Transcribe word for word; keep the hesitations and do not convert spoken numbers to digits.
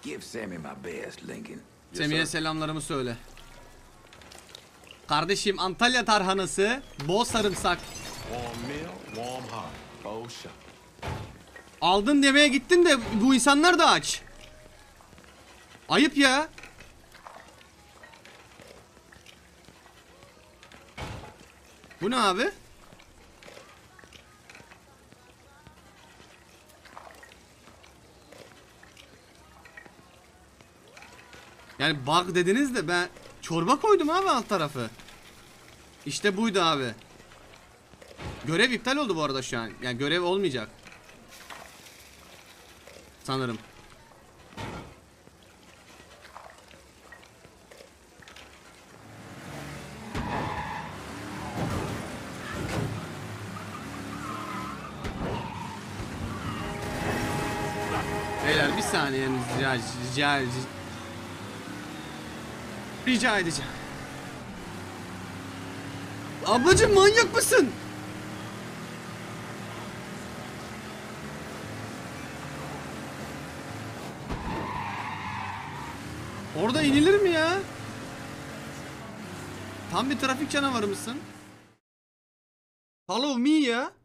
Give Sammy my best, Lincoln. Semih'e selamlarımı söyle. Kardeşim Antalya tarhanası, bol sarımsak. Warm meal, warm heart. Oh shit. Aldın demeye gittin de bu insanlar da aç. Ayıp ya. Bu ne abi? Yani bug dediniz de ben çorba koydum abi alt tarafı. İşte buydu abi. Görev iptal oldu bu arada şu an. Yani görev olmayacak. Sanırım. Beyler bir saniye rica, rica, rica, rica edeceğim. Ablacım manyak mısın? Orada inilir mi ya? Tam bir trafik canavarı mısın? Follow me ya.